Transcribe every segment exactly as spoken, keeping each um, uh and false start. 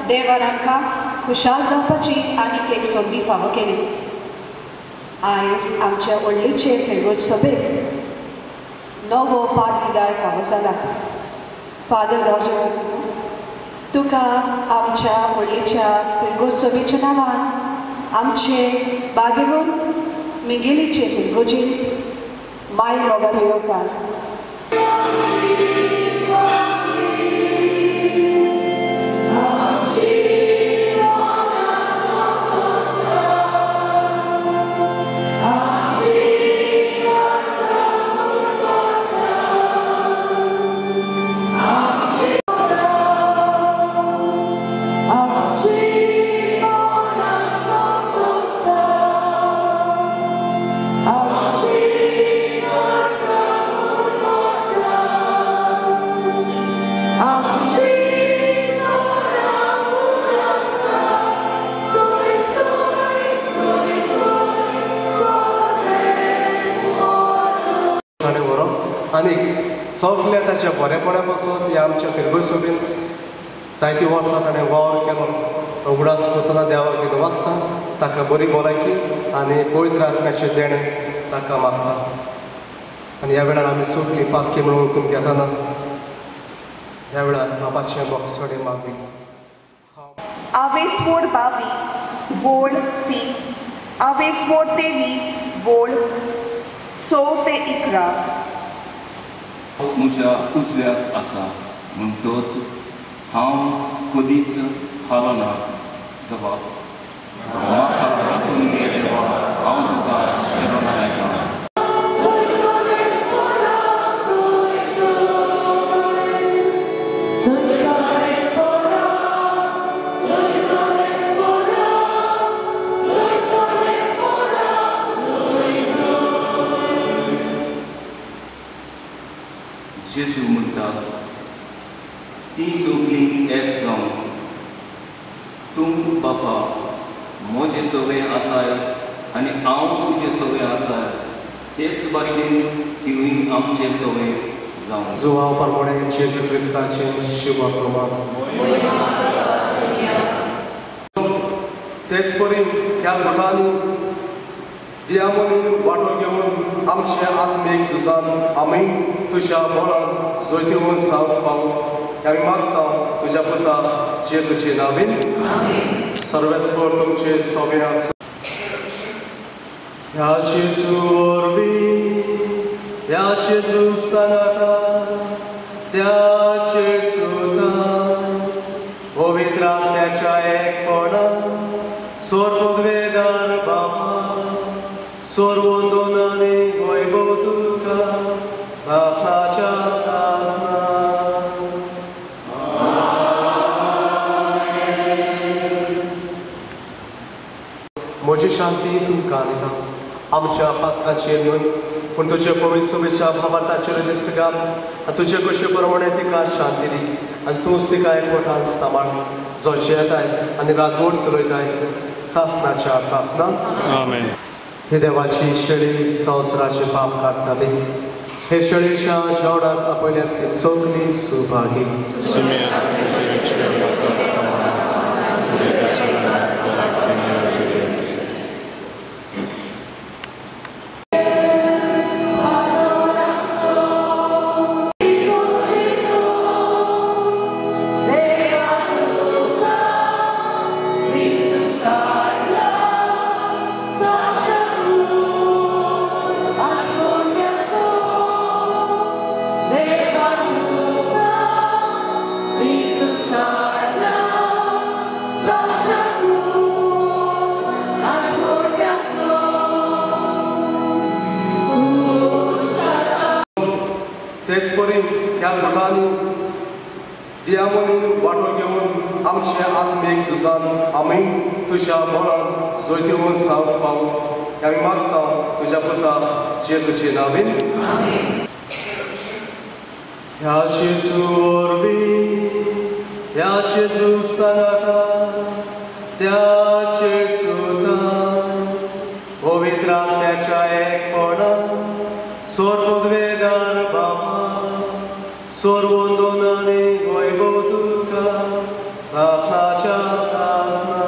देवान आमकां खुशाल जावपाची आनीक एक संदी फावो केली. आयज आमच्या व्हडलीचे फेरगोज सभेक नवो पादवीदार फावो जाला. फादर रॉजर, तुका आमच्या व्हडलीच्या फेरगोज सभेच्या नांवान आमचे बागेवून मिगेलीचे फेरगोजीन माय मोगाचो येवकार. आनी सगल्या ताच्या बरेपणा पासून ह्या आमच्या फेरगोज सभेन जायती वर्सां ताणें वावर केलो. उगडास करतना देवाक दिलो वाचता, ताका बरी भलायकी आनी पवित्र आत्म्याचें देणें ताका मागता. आनी ह्या वेळार आमी सगळीं पाखी म्हणून वळखून घेतना ह्या वेळार बाबाचें बोगसडे मागली. आवेस वोड बावीस वोड तीस, आवेस वोड तेवीस वोड स ते इकरा. म्हज्या उजव्याक आसा म्हणटच हांव कधीच हालना. जबाब म्हाका राखून घे देवा, हांव तुका शरण आयला. जेजू म्हणटा, ती सगळीं एक जावन तूं बापा म्हजे सवय आसाय आनी हांव तुजे सवय आसाय, तेच भाशेन तिवूय आमचे सवय जावन. जुवांव प्रमाणे जेजू क्रिस्ताचें शुभ प्रमाण. तेच परी ह्या गोठांनी दियामणी वांटो घेवन आमचे आत्मीक झुजान आमी तुज्या बोलान जोतीवून सावंक पावूं आमी मागता तुज्या पुता जेजूचे नांवेन. सर्वेस्पर तुमचे सगळे आसूं. ह्या जेजू वरवीं ह्या जेजू सनाता त्या जेजूतान पवित्र आत्म्याच्या एकपणान सर्वोद्वेदार बापा सर्वोंदोनाने वैभव तुका सासनाच्या सासना. म्हजी शांती तुमकां दिता. आमच्या पातकांचेर न्हय पूण तुजे पवित्र सभेच्या भावार्थाचेर दिश्ट घाल आनी तुजे कशे प्रमाणे तिका शांती दी आनी तूंच तिका एकवटान सांबाळ. जो जेताय आनी राजवट चलयताय सासनाच्या सासनान. आमेन. हे देवाची शेळी संवसाराचे पाप काडटाली. हे शेळीच्या जेवणाक आपल्याक ती सगळी सुभागी. तेच परी ह्या गोठांनी दियामणी वांटो घेवन आमचे आत्मीक झुजान आमी तुज्या बोलान जोतीवून सावंक पावूं आमी मागता तुज्या पुता जेजूचे नांवेन. ह्या जेजू वरवीं ह्या जेजू सनाता त्या जेजूतान पवित्र आत्म्याच्या एकपणान सर्वोद्वेदार बापा सर्वोंदोनाने वैभव तुका सासना पावसाच्या सासना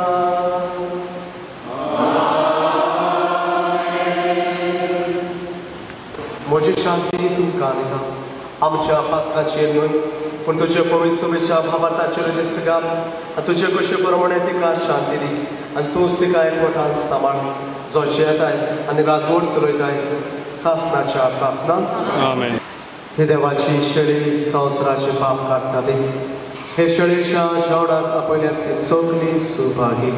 म्हजी शांती तुमकां दिता आमच्या पातकाचेर न्हय पूण तुजे पवित्र सुबेच्या भावार्थाचेर दिश्ट घाल आनी तुजे कशे प्रमाणे तिका शांती दी आनी तूंच तिका एकवटान सांबाळ जो जेताय आनी राजवट चलयताय सासनाच्या सासनान आमेन. हे देवाची शेळी संवसाराचे पाप काडटाली हे शेळीच्या जेवणाक आपल्याक ती सोगली सुभागी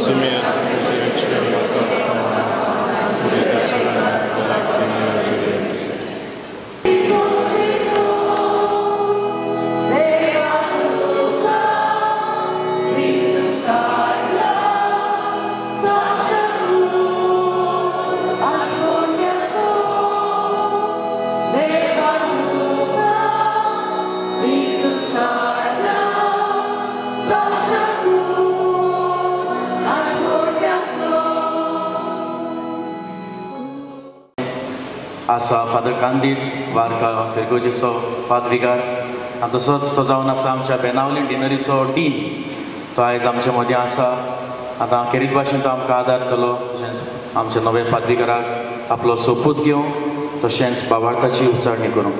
आसा फादर कांदील वारका फेरगोजेचो पाद्रिगार आनी तसोच तो जावन आसा आमच्या बेनावली डिनरीचो डीन तो आयज आमचे मदीं आसा आतां खेरीत भाशेन तो आमकां आदार दितलो तशेंच आमच्या नव्या पाद्रिगाराक आपलो सोपूत घेवंक तशेंच भावार्थाची उचाडणी करूंक.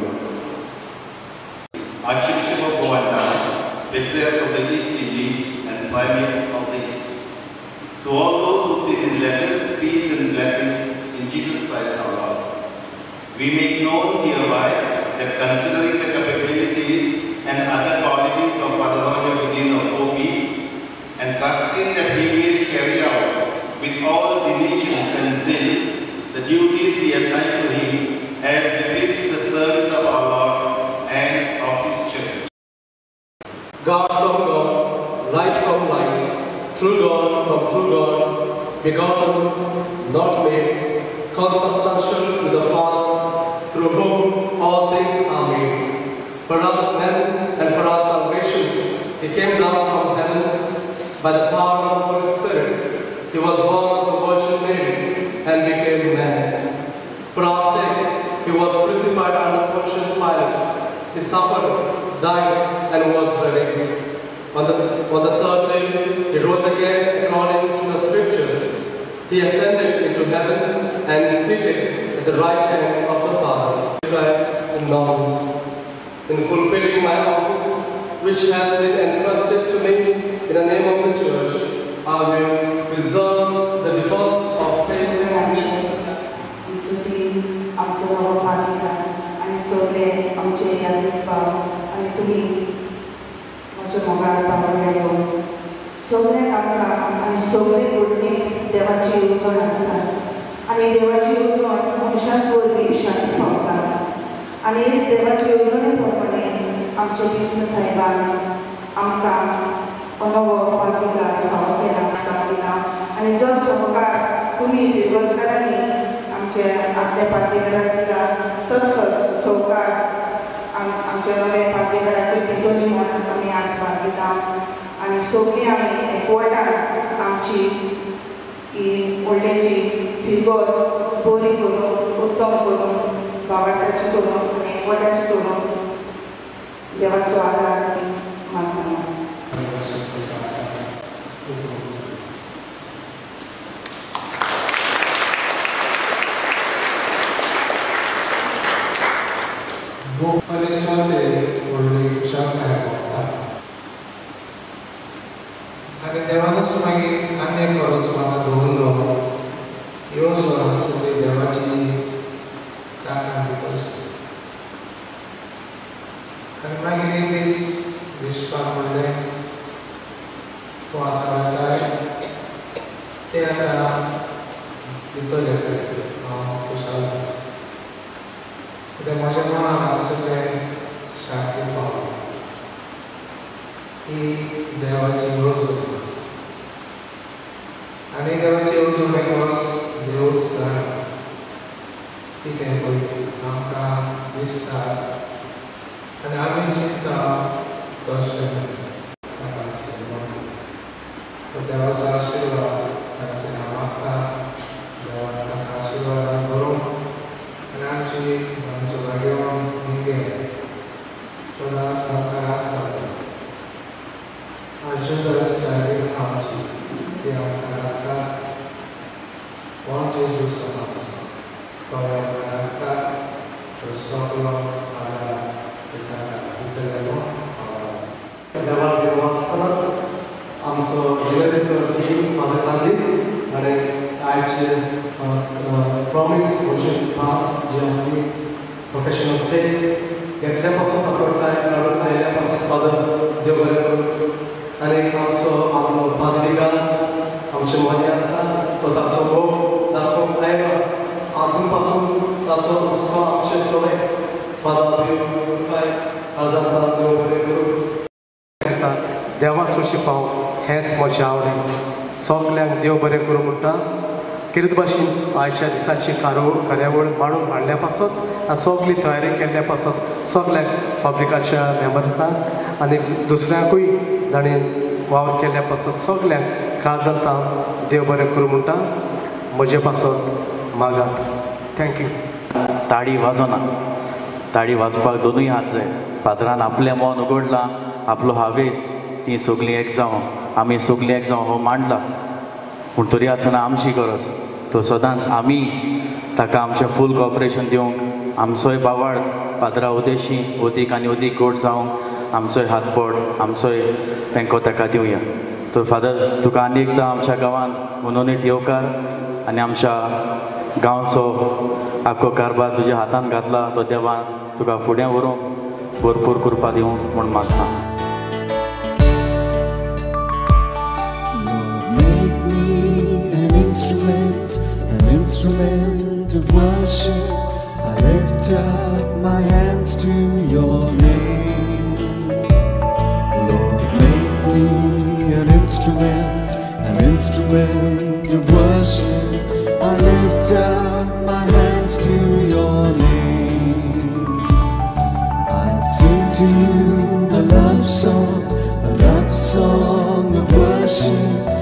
Archbishop of Goa, Patriarch of the East Indies and Primate of the East. To all those who see these letters, peace and blessings in Jesus Christ our Lord. We make known hereby that considering the capabilities and other qualities of Father Roger within of O P and trusting that he will carry out with all diligence and zeal the duties we assign to him as befits the service of our Lord and of his church. God from God, light from light, true God from true God, begotten, not made, consubstantial with the Father, through whom all things are made. For us men and for our salvation, he came down from heaven by the power of the Holy Spirit. He was born of the Virgin Mary and became man. For our sake, he was crucified under Pontius Pilate. He suffered, died, and was buried. On the, on the third day, he rose again according to the Scriptures. He ascended into heaven and is seated at the right hand of the Father. In nouns, in fulfilling my office, which has been entrusted to me in the name of the Church, I will preserve the deposit of faith and action. आमचे नवो पाद्रिगार आनी सगळे आमचे यादीक भाव आनी तुमी म्हजे मोगाळ पावलेलो सगळ्यांक आमकां आनी सगळे घडणी देवाची येवजण आसता आनी देवाची येवजण मनशांच वरवीं शांती पावता आनी हीच देवाची येवजणे प्रमाणे आमचे विष्णू साहेबान आमकां नवो पाद्रिगार फावो केला दिला आनी जो सहकार तुमी बेरोजगारांनी आमचे आपल्या पाद्रिगाराक दिला तोच सहकार आमच्या नव्या पाद्रिगाराक दोनी मनाक आमी आस्वाद दिता आनी सगळीं आमी एकवटान आमची ही व्हडलेची फिरगोज बरी करून उत्तम करून भावार्थाची करून आनी एकवटाची करून देवाचो आदार मागता. परिसरामध्ये व्हडली शांत आनी देवानच मागीर आनी एक परस म्हाका दवरलो ह्यो स्वरां सगळी देवाची राखण दिवपाची आनी मागीर एक दीस विश्वाक म्हणलें तूं आतां वताय ते आतां भितर येताय हांव खुशाल कित्याक म्हज्या मनान आसलें शांती पावली ही देवाची येवजण आनी देवाची येवजण एकच देवूच जाण कितें पळय आमकां दिसता आनी आमी चिंतता तशें देवाचो आशिर्वाद ताचेर हांव मागता देवान ताका आशिर्वादान भरूं आनी आमची आमच्यो गाडयो निगे सदांच आमकां राखता. डिनर इज गिवन फादर कांदील आनी आयचे प्रॉमिस वर्जन पास जे आसा प्रोफेशनल फेथ घेतल्या पासून पकडटाय काडून आयल्या पासून फादर देव बरें करूं आनी आमचो आपलो पाद्रीगार आमचे मदें आसा तो ताचो मोग दाखोवंक आयला आजून पासून ताचो उत्सव आमचे सगळे फादर काय आजाता देव बरें करूं देवाचो शिपाव हेंच म्हजें आवडीन सगल्यांक देव बरें करूं म्हणटा कितें भाशेन आयच्या दिसाची कारो कार्यावळ मांडून हाडल्या पासून आनी सगली तयारी केल्ल्या पासून सगल्यांक पब्लिकाच्या मेंबर्सांक आनी दुसऱ्यांकूय ताणें वावर केल्ल्या पासून सगल्यांक काजलता देव बरें करूं म्हणटा म्हजे पासून मागात थँक्यू. ताळी वाजोना ताळी वाजपाक दोनूय हात जाय. फादरान आपलें मन उगडलां आपलो हावेस ती सगलीं एक जावन आमी सगलीं एक जावन हो मांडला पूण तरी आसतना आमची गरज तो सदांच आमी ताका आमचें फूल कॉपरेशन दिवंक आमचोय बावाळ फादरा उदेशी उदीक आनी उदीक गोड जावंक आमचोय हातबोड आमचोय तेंको ताका दिवया. तो फादर तुका आनी एकदां आमच्या गांवांत मनोनीत येवकार आनी आमच्या गांवचो आख्खो कारबार तुज्या हातान घातला तो देवान तुका फुडें व्हरूंक भरपूर कृपा दिवंक म्हूण मागता. Instrument, an instrument of worship. I lift up my hands to your name. Lord, make me an instrument, an instrument of worship. I lift up my hands to your name. I'll sing to you a love song, a love song of worship.